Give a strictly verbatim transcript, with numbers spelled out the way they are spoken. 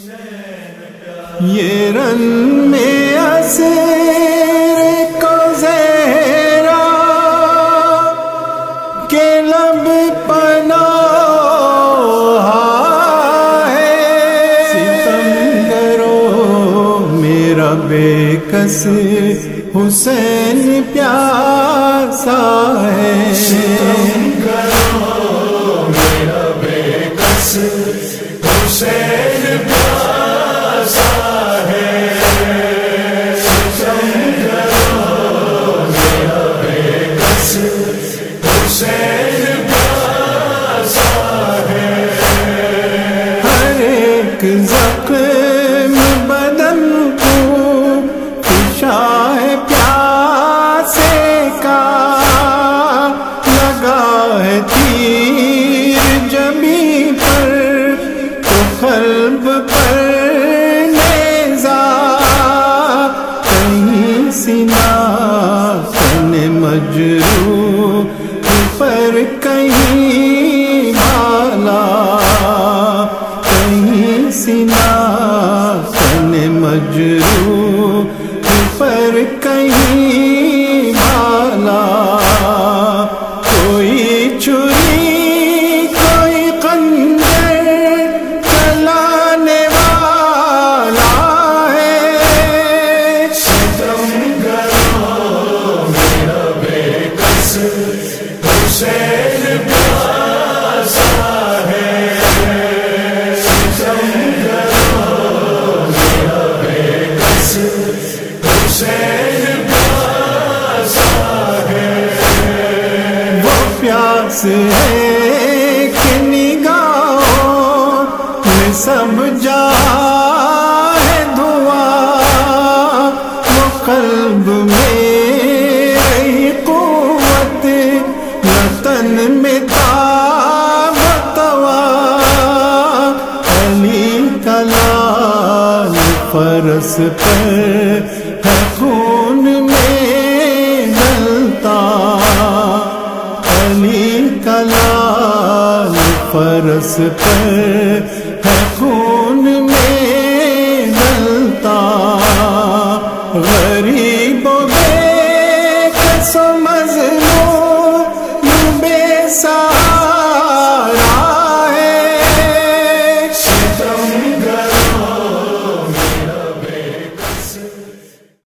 یہ رن میں اسیر کو زہرا کے لب پناہ ہے، ستمگرو میرا بے کس حسین پیاسا ہے، ستمگرو میرا بے کس حسین پیاسا ہے، ستمگرو میرا بے کس حسین پیاسا ہے، ہر ایک زخم بدن کو شاہ پیاسے کا لگا ہے تیر جبیں پر تو قلب پر نیزا، کہیں سینہ تن مجروح پر کہیں بالا، کہیں سینہ تن مجروح پر کہیں بالا، کوئی چھری کوئی خنجر چلانے والا ہے، ستمگرو میرا بے کس حسین پیاسا ہے، ستمگرو میرا بے کس حسین پیاسا ہے، وہ پیاس ہے کہ نگاہوں میں سب جا ہے دعا، وہ قلب میں رہی قوت نہ تن میں تاب توا، علی کا لال فرس پر ہے خون میں ڈلتا، علی کا لال فرس پر ہے خون میں ڈلتا، غریب و بے کسوں